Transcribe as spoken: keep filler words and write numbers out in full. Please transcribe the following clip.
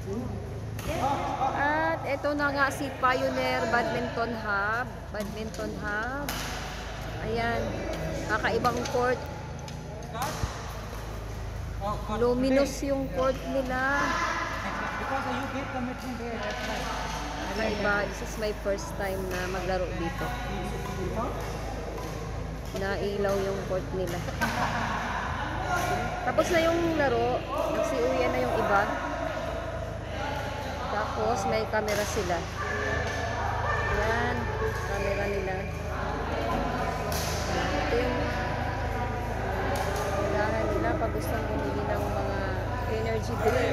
At ito na nga si Pioneer Badminton Hub. Badminton Hub. Ayan. Kakaibang court. Luminous yung court nila. Kakaiba. This is my first time na maglaro dito. Nailaw yung court nila. Tapos na yung laro. Nagsiuwian na yung iba. Tapos may camera sila. Ayan. Camera nila. Ito yung kailangan nila pag gustong bumili ng mga energy drink.